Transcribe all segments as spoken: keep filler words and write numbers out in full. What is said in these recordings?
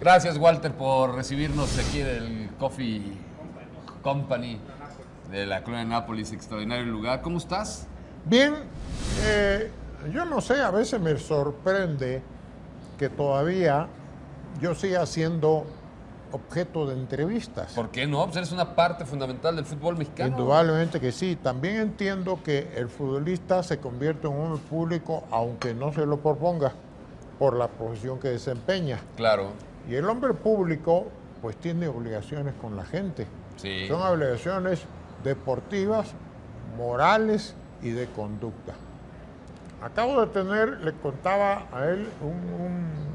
Gracias, Walter, por recibirnos aquí del Coffee Company de la colonia Nápoles, extraordinario lugar. ¿Cómo estás? Bien, eh, yo no sé, a veces me sorprende que todavía yo siga siendo objeto de entrevistas. ¿Por qué no? Pues eres una parte fundamental del fútbol mexicano. Indudablemente que sí. También entiendo que el futbolista se convierte en un hombre público aunque no se lo proponga por la profesión que desempeña. Claro. Y el hombre público pues tiene obligaciones con la gente. Sí. Son obligaciones deportivas, morales y de conducta. Acabo de tener, le contaba a él un,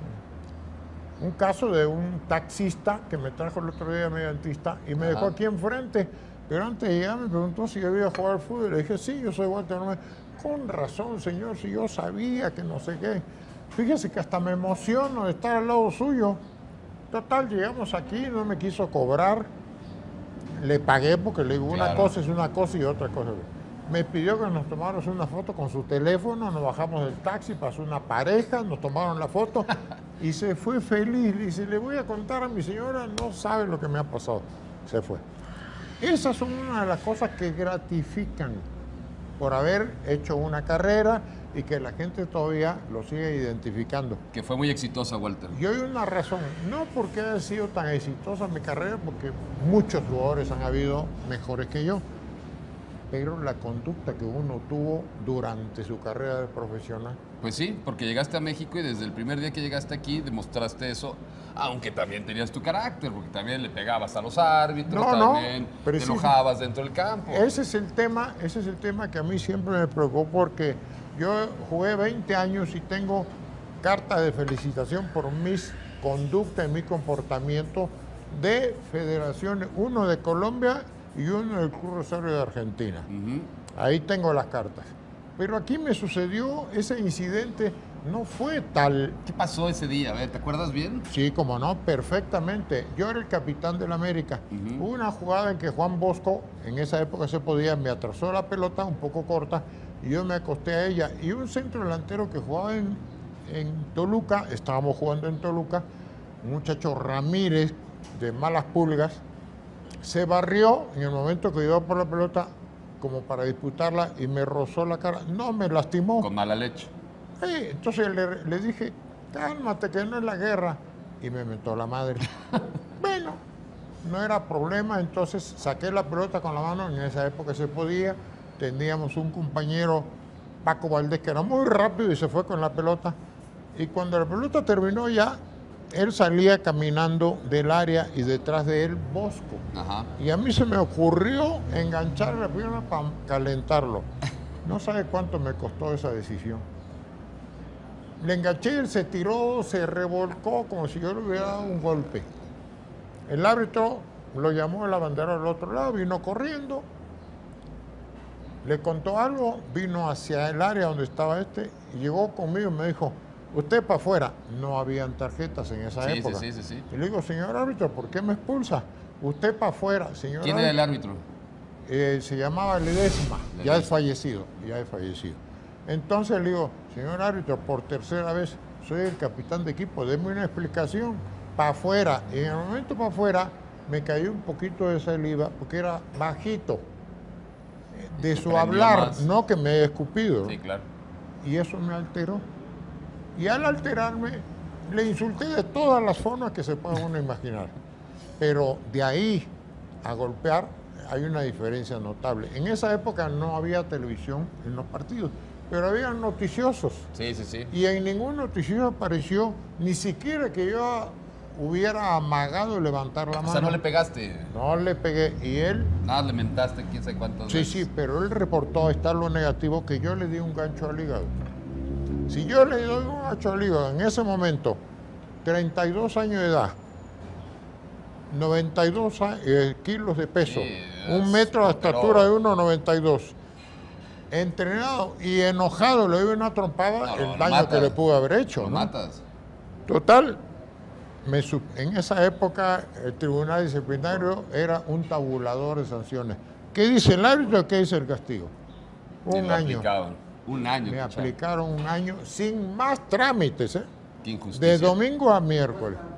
un, un caso de un taxista que me trajo el otro día mediantista y me Ajá. dejó aquí enfrente. Pero antes de llegar me preguntó si yo había jugado al fútbol. Le dije, sí, yo soy Walter. Con razón, señor, si yo sabía que no sé qué. Fíjese que hasta me emociono de estar al lado suyo. Total, llegamos aquí, no me quiso cobrar. Le pagué porque le digo, una Claro. cosa es una cosa y otra cosa. Me pidió que nos tomáramos una foto con su teléfono, nos bajamos del taxi, pasó una pareja, nos tomaron la foto y se fue feliz. Le dice, le voy a contar a mi señora, no sabe lo que me ha pasado. Se fue. Esas son una de las cosas que gratifican por haber hecho una carrera y que la gente todavía lo sigue identificando. Que fue muy exitosa, Walter. Y hay una razón, no porque haya sido tan exitosa mi carrera, porque muchos jugadores han habido mejores que yo, pero la conducta que uno tuvo durante su carrera de profesional. Pues sí, porque llegaste a México y desde el primer día que llegaste aquí demostraste eso, aunque también tenías tu carácter, porque también le pegabas a los árbitros, No, no, también te preciso. enojabas dentro del campo. Ese es el tema, ese es el tema que a mí siempre me preocupó, porque yo jugué veinte años y tengo carta de felicitación por mis conductas y mi comportamiento de federaciones, uno de Colombia y uno del Club Rosario de Argentina. Uh-huh. Ahí tengo las cartas. Pero aquí me sucedió ese incidente, no fue tal... ¿Qué pasó ese día? A ver, ¿te acuerdas bien? Sí, como no, perfectamente. Yo era el capitán del América. Uh-huh. Hubo una jugada en que Juan Bosco, en esa época se podía, me atrasó la pelota un poco corta y yo me acosté a ella. Y un centro delantero que jugaba en, en Toluca, estábamos jugando en Toluca, un muchacho Ramírez, de malas pulgas, se barrió en el momento que iba por la pelota como para disputarla y me rozó la cara. No, me lastimó. Con mala leche. Sí, entonces le, le dije, cálmate que no es la guerra. Y me mentó la madre. Bueno, no era problema, entonces saqué la pelota con la mano, en esa época se podía. Teníamos un compañero, Paco Valdés, que era muy rápido y se fue con la pelota. Y cuando la pelota terminó ya, él salía caminando del área y detrás de él Bosco. Ajá. Y a mí se me ocurrió enganchar la pierna para calentarlo. No sabe cuánto me costó esa decisión. Le enganché, él se tiró, se revolcó como si yo le hubiera dado un golpe. El árbitro lo llamó de la bandera del otro lado, vino corriendo, le contó algo, vino hacia el área donde estaba este y llegó conmigo y me dijo, usted para afuera. No habían tarjetas en esa sí, época. Sí, sí, sí, sí. Y le digo, señor árbitro, ¿por qué me expulsa? Usted para afuera, señor ¿Quién árbitro. era el árbitro? Eh, se llamaba Ledesma, Ledesma, ya es fallecido, ya es fallecido. Entonces le digo, señor árbitro, por tercera vez, soy el capitán de equipo, déme una explicación. Para afuera. Y en el momento para afuera me cayó un poquito de saliva porque era bajito. De su hablar, más. No que me he escupido. Sí, claro. Y eso me alteró. Y al alterarme, le insulté de todas las formas que se pueda uno imaginar. Pero de ahí a golpear hay una diferencia notable. En esa época no había televisión en los partidos, pero había noticiosos. Sí, sí, sí. Y en ningún noticioso apareció ni siquiera que yo hubiera amagado levantar la mano. O sea, no le pegaste. No le pegué. Y él... Nada, le mentaste quién sabe cuántas sí, veces. Sí, sí, pero él reportó estar lo negativo que yo le di un gancho al hígado. Si yo le doy un gancho al hígado en ese momento, treinta y dos años de edad, noventa y dos eh, kilos de peso, sí, un metro de estatura de uno noventa y dos, entrenado y enojado, le doy una trompada, no, el daño matas, que le pudo haber hecho. Lo ¿no? matas. Total, me, en esa época el tribunal disciplinario era un tabulador de sanciones. ¿Qué dice el árbitro? ¿Qué dice el castigo? Un año. Aplicaban. Un año. Me aplicaron un año sin más trámites, ¿eh? Qué injusticia. De domingo a miércoles.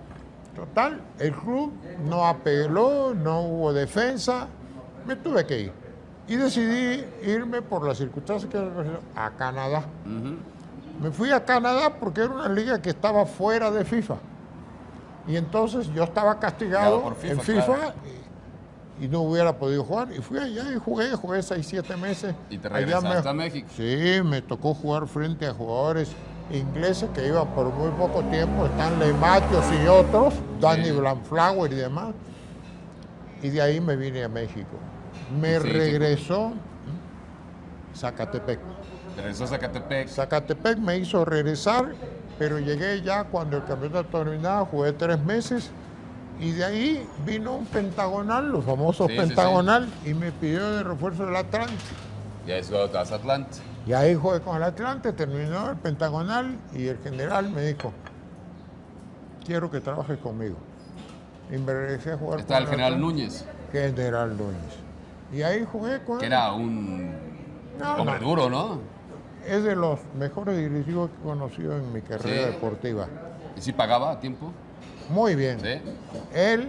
Total, el club no apeló, no hubo defensa, me tuve que ir. Y decidí irme por las circunstancias que a Canadá. Uh-huh. Me fui a Canadá porque era una liga que estaba fuera de FIFA. Y entonces yo estaba castigado por FIFA, en FIFA claro. y, y no hubiera podido jugar. Y fui allá y jugué, jugué seis, siete meses. ¿Y te Allá regresaste me- a México? Sí, me tocó jugar frente a jugadores ingleses que iban por muy poco tiempo, Stanley Matthews y otros, Danny Sí. Blanflower y demás. Y de ahí me vine a México. Me Sí, sí. regresó Zacatepec. Te regresó a Zacatepec. Zacatepec me hizo regresar, pero llegué ya cuando el campeonato terminaba, jugué tres meses y de ahí vino un pentagonal, los famosos Sí, sí, pentagonal, y me pidió de refuerzo el Atlante. Y ahí es cuando te vas a Atlante. Y ahí jugué con el Atlante, terminó el pentagonal y el general me dijo, quiero que trabajes conmigo. Y me regresé a jugar Está con el general Atlante. Núñez, General Núñez. Y ahí jugué con que él. era un No, hombre no. duro, ¿no? Es de los mejores directivos que he conocido en mi carrera Sí. deportiva. ¿Y si pagaba a tiempo? Muy bien. Sí. Él,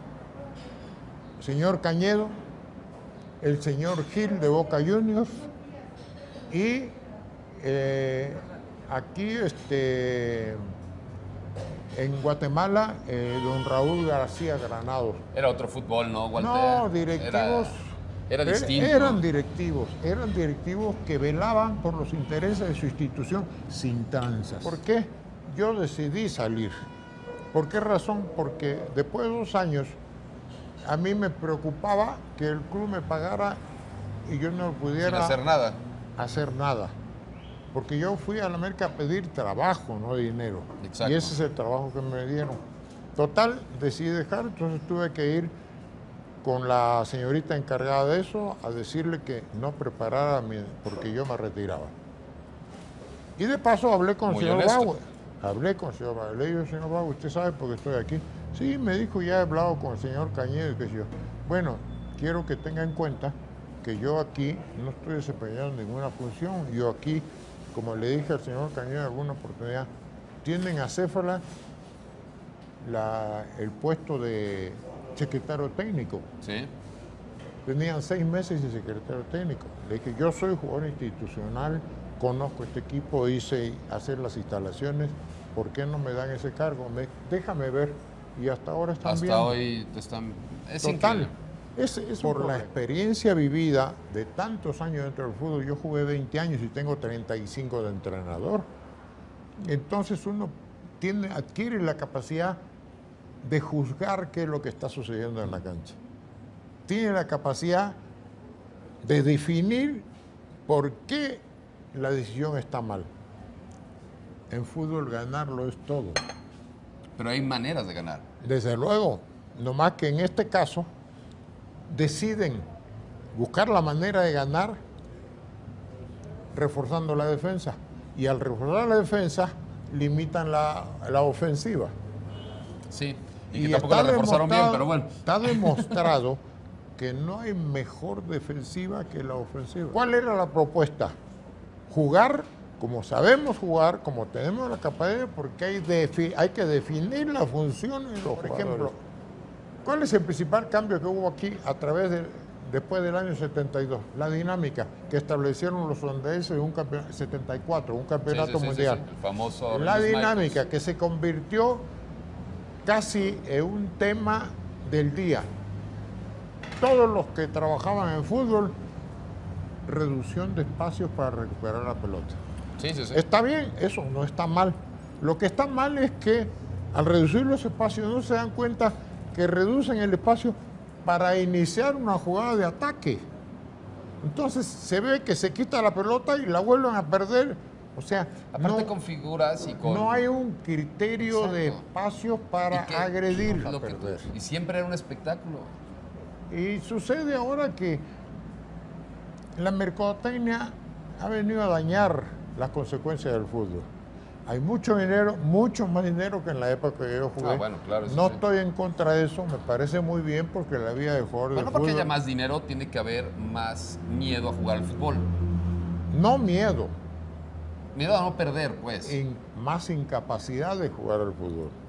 señor Cañedo, el señor Gil de Boca Juniors y eh, aquí este, en Guatemala, eh, don Raúl García Granados. Era otro fútbol, ¿no, Walter? No, directivos. Era, era er- distinto. Eran directivos, eran directivos que velaban por los intereses de su institución sin tranzas. ¿Por qué? Yo decidí salir. ¿Por qué razón? Porque después de dos años a mí me preocupaba que el club me pagara y yo no Sin pudiera hacer nada. hacer nada. Porque yo fui a la América a pedir trabajo, no dinero. Exacto. Y ese es el trabajo que me dieron. Total, decidí dejar, entonces tuve que ir con la señorita encargada de eso a decirle que no preparara mi, porque yo me retiraba. Y de paso hablé con Muy el señor honesto. Bauer. Hablé con el señor Bauer. Le digo, señor Bauer, ¿usted sabe por qué estoy aquí? Sí, me dijo, ya he hablado con el señor Cañedo y qué sé yo. Bueno, quiero que tenga en cuenta que yo aquí no estoy desempeñando ninguna función. Yo aquí, como le dije al señor Cañedo en alguna oportunidad, tienen a Céfala la- el puesto de secretario técnico. Sí. Tenían seis meses de secretario técnico. Le dije, yo soy jugador institucional, conozco este equipo, hice hacer las instalaciones, ¿por qué no me dan ese cargo? Me, déjame ver. Y hasta ahora están Hasta bien. hoy te están... Es Total. increíble. Es, es por la experiencia vivida de tantos años dentro del fútbol. Yo jugué veinte años y tengo treinta y cinco de entrenador. Entonces uno tiene, adquiere la capacidad de juzgar qué es lo que está sucediendo en la cancha. Tiene la capacidad de definir por qué la decisión está mal. En fútbol ganarlo es todo. Pero hay maneras de ganar. Desde luego, no más que en este caso deciden buscar la manera de ganar reforzando la defensa. Y al reforzar la defensa, limitan la, la ofensiva. Sí. Y, Y que tampoco está la reforzaron bien, demostrado- pero bueno. Está demostrado que no hay mejor defensiva que la ofensiva. ¿Cuál era la propuesta? Jugar como sabemos jugar, como tenemos la capacidad, porque hay, defi- hay que definir las funciones de los Por ejemplo, ¿cuál es el principal cambio que hubo aquí a través de, después del año setenta y dos? La dinámica que establecieron los holandeses en un campeonato, setenta y cuatro, un campeonato Sí, sí, sí, mundial. sí, sí. El famoso La Reese dinámica Michaels. que se convirtió casi en un tema del día. Todos los que trabajaban en fútbol, reducción de espacios para recuperar la pelota. Sí, sí, sí. Está bien, eso no está mal. Lo que está mal es que al reducir los espacios no se dan cuenta que reducen el espacio para iniciar una jugada de ataque. Entonces se ve que se quita la pelota y la vuelven a perder. O sea, Aparte no, con figuras y con... no hay un criterio de Exacto. espacios para y que- agredir. lo a que tú- perder. y siempre era un espectáculo. Y sucede ahora que la mercadotecnia ha venido a dañar las consecuencias del fútbol. Hay mucho dinero, mucho más dinero que en la época que yo jugué. Ah, bueno, claro, eso no sí. estoy en contra de eso, me parece muy bien porque la vida de jugador de Bueno, porque fútbol... haya más dinero, tiene que haber más miedo a jugar al fútbol. No miedo, Miedo a no perder, pues. in- más incapacidad de jugar al fútbol.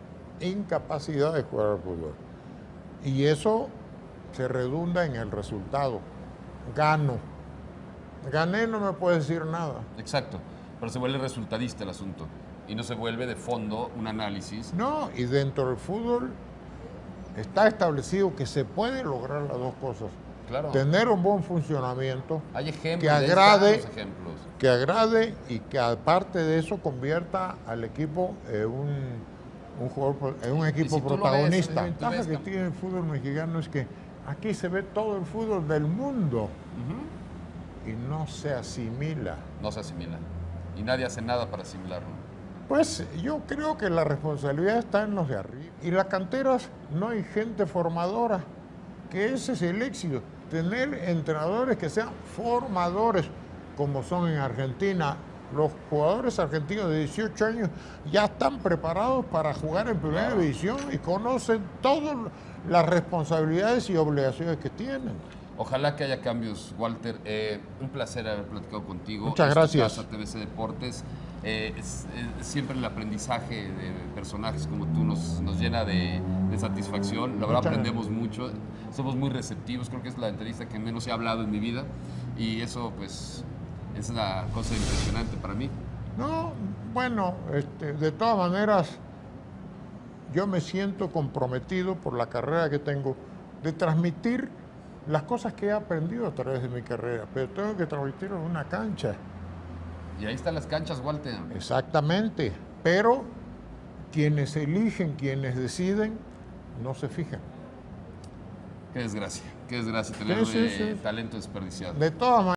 incapacidad de jugar al fútbol. Y eso se redunda en el resultado. Gano. Gané, no me puedes decir nada. Exacto, pero se vuelve resultadista el asunto y no se vuelve de fondo un análisis. No, y dentro del fútbol está establecido que se puede lograr las dos cosas. Claro. Tener un buen funcionamiento Hay ejemplos, que ahí agrade, están los ejemplos. que agrade y que aparte de eso convierta al equipo en un, un, jugador, en un equipo si tú lo protagonista. ves, tú La ves ventaja que que- tiene el fútbol mexicano es que aquí se ve todo el fútbol del mundo Ujú. y no se asimila. No se asimila. Y nadie hace nada para asimilarlo. Pues yo creo que la responsabilidad está en los de arriba. Y las canteras no hay gente formadora, que ese es el éxito. Tener entrenadores que sean formadores, como son en Argentina. Los jugadores argentinos de dieciocho años ya están preparados para jugar en primera Claro. división y conocen todas las responsabilidades y obligaciones que tienen. Ojalá que haya cambios, Walter. Eh, un placer haber platicado contigo. Muchas Es tu gracias. casa, T V C Deportes. Eh, es, es siempre el aprendizaje de personajes como tú nos, nos llena de, de satisfacción. La verdad Muchas aprendemos mucho. Somos muy receptivos. Creo que es la entrevista que menos he hablado en mi vida. Y eso, pues, es una cosa impresionante para mí. No, bueno, este, de todas maneras, yo me siento comprometido por la carrera que tengo de transmitir las cosas que he aprendido a través de mi carrera, pero tengo que transmitirlo en una cancha. Y ahí están las canchas, Walter. Exactamente, pero quienes eligen, quienes deciden, no se fijan. Qué desgracia. Qué desgracia tener Sí, sí, eh, sí. talento desperdiciado. De todas maneras.